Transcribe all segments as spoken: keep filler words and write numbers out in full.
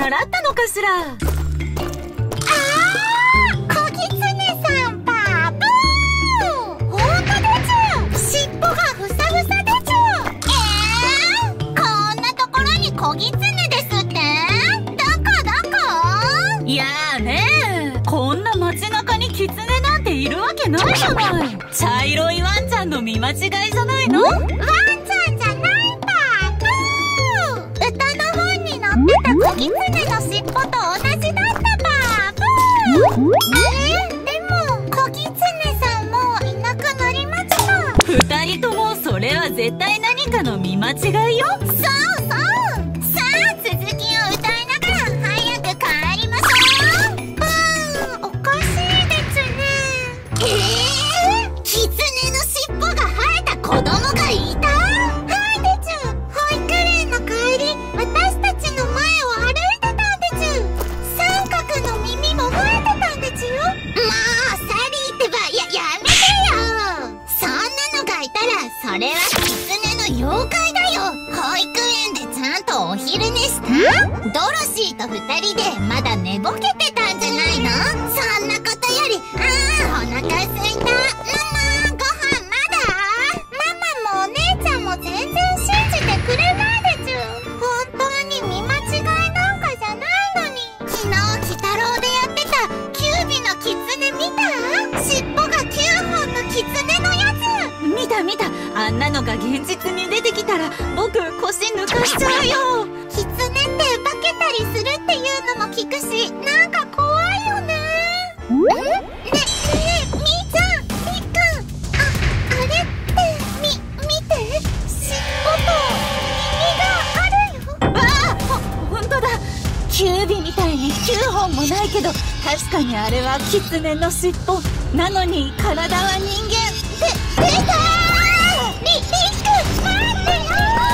習ったのかしら。 あー、子狐さん、パブー。ほんとでちゅ。尻尾がふさふさでちゅ。えー、こんなところに子狐ですって。どこどこ？ いやーねー、こんな街中にキツネなんているわけないじゃない。茶色いワンちゃんの見間違いじゃないの？ ワンちゃんじゃないパブー。歌の本に載ってた子狐の尻尾と同じだったパブー。えー、でも子狐さんもいなくなりました。 二人ともそれは絶対何かの見間違いよ。 そうそう。さあ続きを歌いながら早く帰りましょう。うーん、おかしいですね。えー、キツネの尻尾が生えた子供がいた。はいでちゅ。保育園の帰り、私たちの前を歩いてたんでちゅ。三角の耳も生えてたんでちゅよ。もうサリーってば、や、やめてよ。そんなのがいたらそれはキツネの妖怪だよ。保育園でちゃんとお昼寝した？ドロシーと二人でまだ寝ぼけてたんじゃないの？そんなことより、あー、お腹すいた。ママ、ご飯まだ？ママもお姉ちゃんも全然信じてくれないでちゅ。本当に見間違いなんかじゃないのに。昨日鬼太郎でやってたキュービのキツネ見た？尻尾がきゅうほんのキツネのやつ。 見た見た。あんなのが現実に出てきたら僕腰抜かしちゃうよ。 キツネって化けたりするっていうのも聞くし、なんか怖いよね。ん？ね、ねえ、みーちゃん、みっくん。あ、あれって、み、見て。尻尾と耳があるよ。 わあ、ほ、ほんとだ。キュービみたいにきゅうほんもないけど、確かにあれはキツネの尻尾。なのに体は人間。 で、出たー！み、みっくん、待ってよ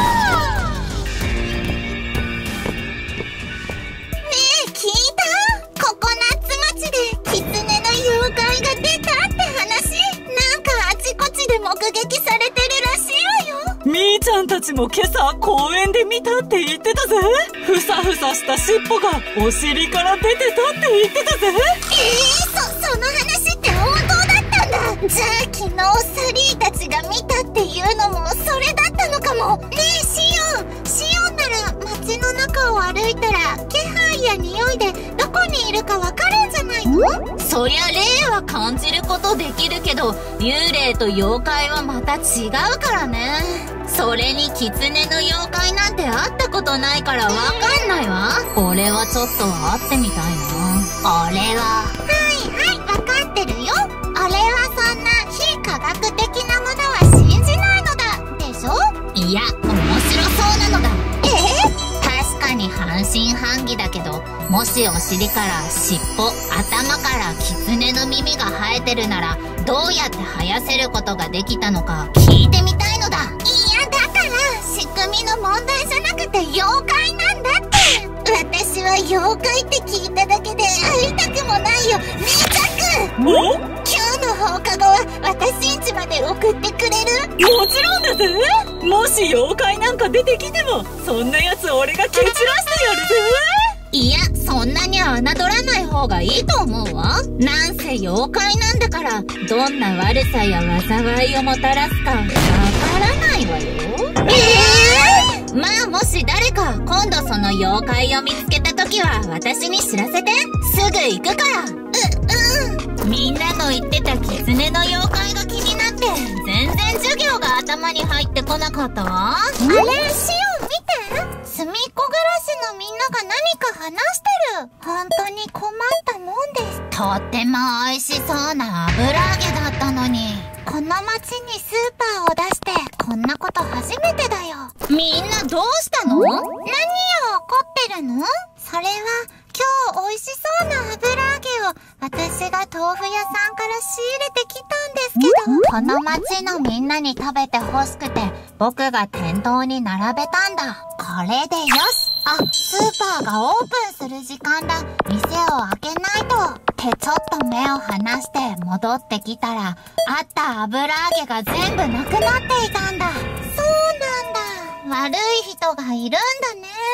ー！ねえ、聞いた？ココナッツ町でキツネの妖怪が出たって話。なんかあちこちで目撃されてるらしいわよ。 みーちゃんたちも今朝公園で見たって言ってたぜ。ふさふさした尻尾がお尻から出てたって言ってたぜ。 えー、そ、その話って本当だったんだ。じゃあ昨日サリーたちが見たっていうのもそれだったのかも。ねえシオン、シオンなら街の中を歩いたら気配や匂いでどこにいるかわかるんじゃないの？ そりゃ霊は感じることできるけど、幽霊と妖怪はまた違うからね。それにキツネの妖怪なんて会ったことないからわかんないわ。俺はちょっと会ってみたいな。俺は。 はいはい、わかってるよ。俺はそんな非科学的なものは信じないのだ。でしょ？ いや、面白そうなのだ。 えー、 確かに半信半疑だけど、もしお尻から尻尾、頭からキツネの耳が生えてるなら、どうやって生やせることができたのか聞いてみたいのだ。 いや、だから仕組みの問題じゃなくて妖怪なんだって。私は妖怪って聞いただけで会いたくもないよ。ねえザク、 お？ 今日の放課後は私ん家まで送ってくれる？ もちろんだぜ。もし妖怪なんか出てきても、そんなやつ俺が蹴散らしてやるぜ。いや、そんなに侮らない方がいいと思うわ。なんせ妖怪なんだから、どんな悪さや災いをもたらすかわからないわよ。 えー、まあもし誰か今度その妖怪を見つけた時は私に知らせて。すぐ行くから。 う、うん。 みんなの言ってたキツネの妖怪が気になって全然授業が頭に入ってこなかったわ。 あれ、シオン見て。隅っこ暮らしのみんなが何か話してる。本当に困ったもんです。 とっても美味しそうな油揚げだったのに。 この町にスーパーを出してこんなこと初めてだよ。 みんなどうしたの？ 何よ、怒ってるの？それは今日美味しそうな油揚げを私が豆腐屋さんから仕入れてきたんですけど、この町のみんなに食べて欲しくて僕が店頭に並べたんだ。これでよし。あ、スーパーがオープンする時間だ。店を開けないと。ってちょっと目を離して戻ってきたら、あった油揚げが全部なくなっていたんだ。そうなんだ。悪い人がいるんだね。そ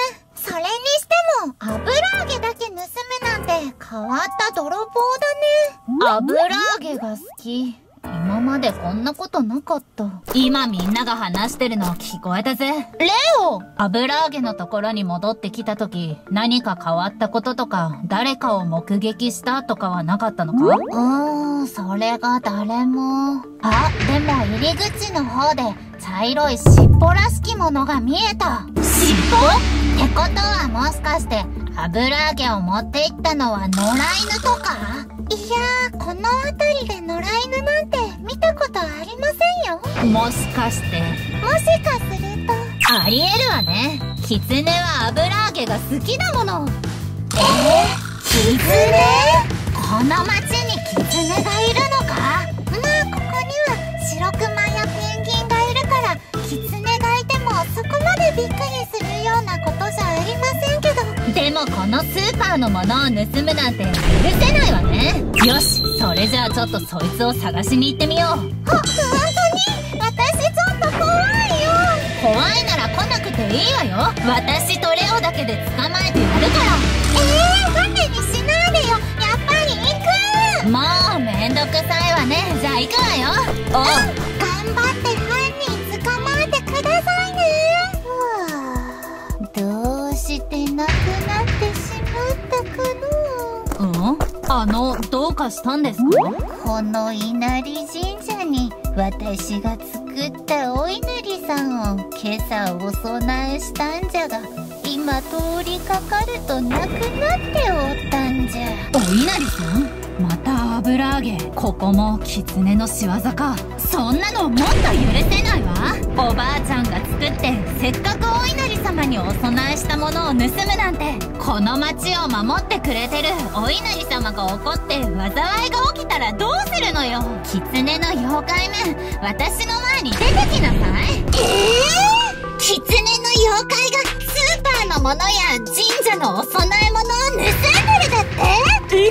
それにしても油揚げだけ盗むなんて変わった泥棒だね。 油揚げが好き。今までこんなことなかった。今みんなが話してるの聞こえたぜ。レオ！油揚げのところに戻ってきた時、何か変わったこととか、誰かを目撃したとかはなかったのか？ うーん、それが誰も。あ、でも入り口の方で茶色い尻尾らしきものが見えた。 尻尾？ ってことはもしかして油揚げを持っていったのは野良犬とか？いやー、この辺りで野良犬なんて見たことありませんよ。 もしかして。 もしかすると。 ありえるわね。キツネは油揚げが好きだもの。 えー、キツネ？この町にキツネがいるのか？まあここには白クマやペンギンがいるからキツネがいてもそこまでびっくりするようなことじゃありませんけど。 でもこのスーパーのものを盗むなんて許せないわね。よし、それじゃあちょっとそいつを探しに行ってみよう。ほ、ほんとに？私ちょっと怖いよ。 怖いなら来なくていいわよ。私とレオだけで捕まえてやるから。 えー、ハテにしないでよ。やっぱり行く。 もうめんどくさいわね。じゃあ行くわよ。おう、 頑張って犯人捕まえてくださいね。どうしてなくなってしまったかの？ うん？あの、どうかしたんですか？ この稲荷神社に私が作ったお稲荷さんを今朝お供えしたんじゃが、今通りかかるとなくなっておったんじゃ。 お稲荷さん？また油揚げ。ここもキツネの仕業か。そんなのもっと許せないわ。おばあちゃんが作ってせっかくお稲荷様にお供えしたものを盗むなんて。この町を守ってくれてるお稲荷様が怒って災いが起きたらどうするのよ。キツネの妖怪め、私の前に出てきなさい。 えー、キツネの妖怪がスーパーのものや神社のお供え物を盗んでるだって？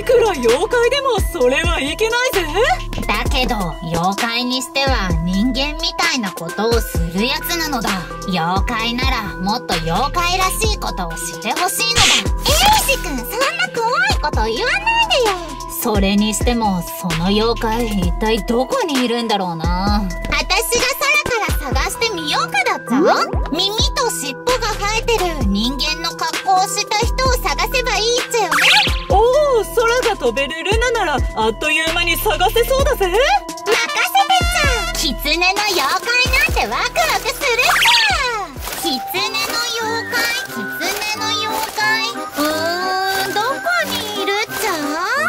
いくら妖怪でもそれはいけないぜ。 だけど妖怪にしては人間みたいなことをするやつなのだ。妖怪ならもっと妖怪らしいことをしてほしいのだ。 エイジ君、そんな怖いこと言わないでよ。 それにしてもその妖怪一体どこにいるんだろうな。 私が空から探してみようかだっちゃ。耳と尻尾が生えてる人間の格好をした人を探せばいいっちゃよね。 おお、空が飛べるルナならあっという間に探せそうだぜ。 任せてちゃ。キツネの妖怪なんてワクワクするさ。キツネの妖怪、キツネの妖怪、うーん、どこにいるっちゃ？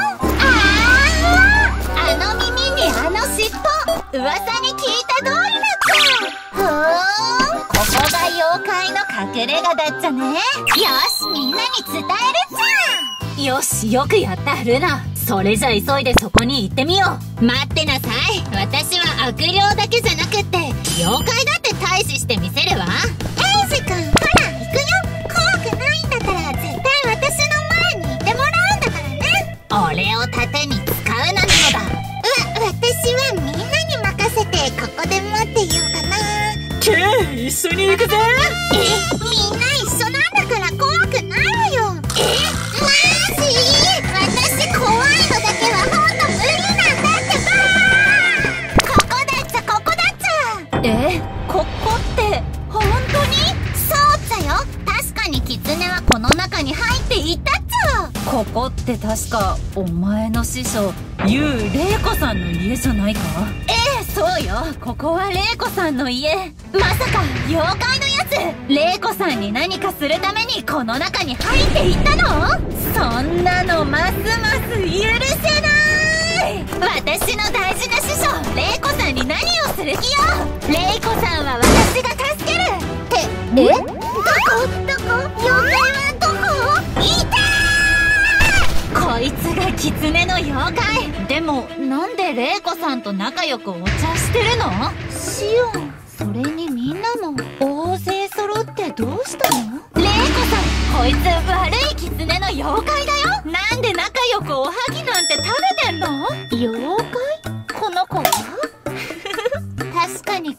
ああ、あの耳にあの尻尾、噂に聞いた通りだっちゃ。ふーん、ここが妖怪の隠れ家だっちゃね。よし、みんなに伝えるっちゃ。 よし、よくやったルナ。それじゃ急いでそこに行ってみよう。 待ってなさい。私は悪霊だけじゃなくって妖怪だって退治してみせるわ。エイジ君、ほら行くよ。怖くないんだから絶対私の前にいてもらうんだからね。 俺を盾に使うななのだ。 わ、私はみんなに任せてここで待ってようかな。 ケイ、一緒に行くぜ。 え、みんな一緒なんだから怖くないわよ。え、マジ？私怖いのだけはほんと無理なんだってばー。ここだっちゃ、ここだっちゃ。 え、ここって本当に？ そうっちゃよ。確かにキツネはこの中に入っていたっちゃ。 ここって確かお前の師匠ユウレイコさんの家じゃないか？ええ、そうよ。ここはレイコさんの家。まさか妖怪のやつレイコさんに何かするためにこの中に入っていったの？そんなのますます許せない。私の大事な師匠レイコさんに何をする気よ。レイコさんは私が助ける。 え、え？どこ？どこ？妖怪はどこ？いたー！ こいつがキツネの妖怪。でもなんでレイコさんと仲良くお茶してるの？ シオン、それにみんなも大勢揃ってどうしたの？ レイコさん、こいつ悪いキツネの妖怪だよ。なんで仲良くおはぎなんて食べてんの？ 妖怪？この子は確かに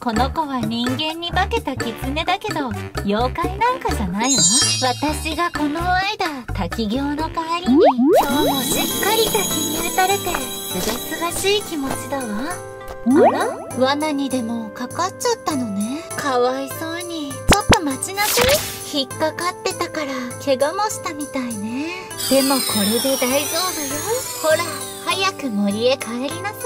この子は人間に化けた狐だけど妖怪なんかじゃないわ。私がこの間滝行の帰りに今日もしっかり滝に打たれてすがすがしい気持ちだわ。あら、罠にでもかかっちゃったのね。かわいそうに。ちょっと待ちなさい。引っかかってたから怪我もしたみたいね。でもこれで大丈夫よ。ほら、早く森へ帰りなさい。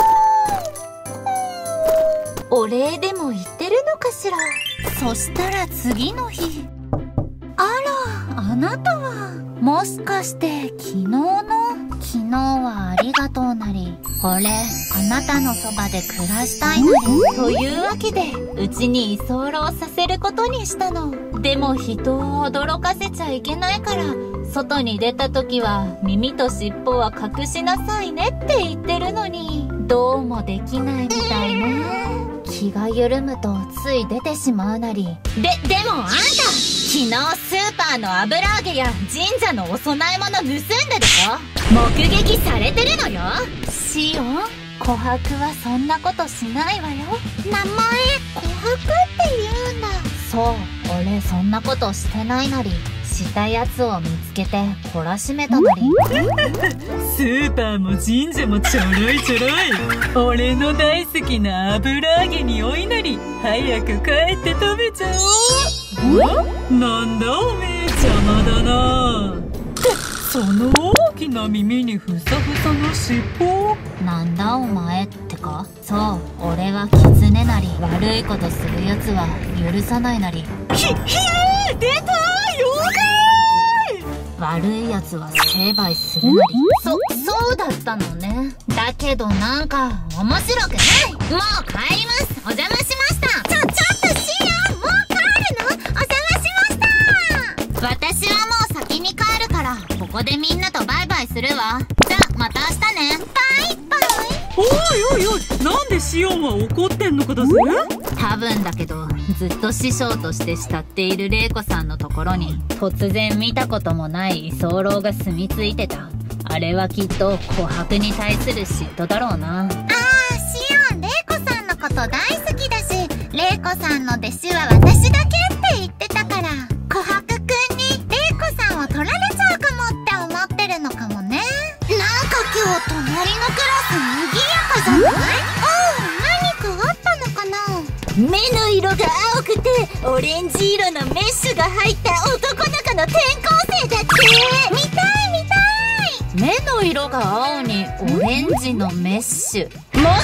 お礼でも言ってるのかしら。そしたら次の日。あら、あなたはもしかして昨日の昨日はありがとうなり、俺あなたのそばで暮らしたいなりというわけでうちに居候させることにしたの。でも人を驚かせちゃいけないから外に出た時は耳と尻尾は隠しなさいねって言ってるのに、どうもできないみたいね。気が緩むとつい出てしまうなり。で、でもあんた昨日スーパーの油揚げや神社のお供え物盗んだでしょ。目撃されてるのよ。シオン、琥珀はそんなことしないわよ。 名前琥珀って言うんだ。 そう、俺そんなことしてないなり。したやつを見つけて懲らしめたなり。 スーパーも神社もちょろいちょろい。俺の大好きな油揚げにおいなり。早く帰って食べちゃおう。なんだおめえ、邪魔だな。その大きな耳にふさふさの尻尾。 なんだお前ってか。そう、俺は狐なり。悪いことするやつは許さないなり。 ひ、ひえー、出た妖怪。 悪いやつは成敗するなり。そ、そうだったのね。だけどなんか面白くない。もう帰ります。お邪魔しました。 ちょ、ちょっとシオン、もう帰るの？お邪魔しました。 私はもう先に帰るからここでみんなとバイバイするわ。じゃあまた明日ね。 バイバイ。 おいおいおい、なんでシオンは怒ってんのかだぜ。 多分だけどずっと師匠として慕っている玲子さんのところに突然見たこともない居候が住み着いてた。あれはきっと琥珀に対する嫉妬だろうな。 あー、シオン、玲子さんのこと大好きだし、玲子さんの弟子は私だけって言ってたから、琥珀くんに玲子さんを取られちゃうかもって思ってるのかもね。なんか今日隣のクラス賑やかじゃない？おう、何かあったのかな？ 目の色が青くてオレンジ色のメッシュが入った男の子の転校生だって。 見たい見たい。 目の色が青にオレンジのメッシュ、もしかして。 へえ、琥珀くん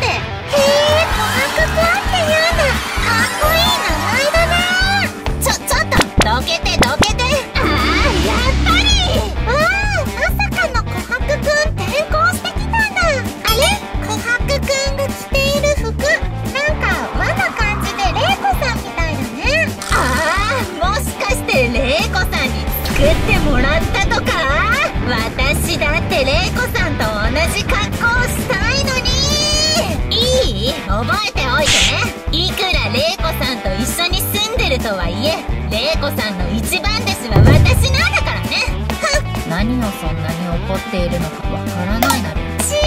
って言うんだ。かっこいい名前だな。 ちょ、ちょっとどけてどけて。 ああ、やっぱり。ああ、まさかの琥珀くん転校してきたんだ。あれ、琥珀くんが着ている服、なんか和な感じで玲子さんみたいだね。 ああ、もしかして玲子さんに作ってもらったとか。私だって玲子さんと同じ格好したいのに。いい？覚えておいてね。いくら玲子さんと一緒に住んでるとはいえ、玲子さんの一番弟子は私なんだからね。何をそんなに怒っているのかわからないなり。 シ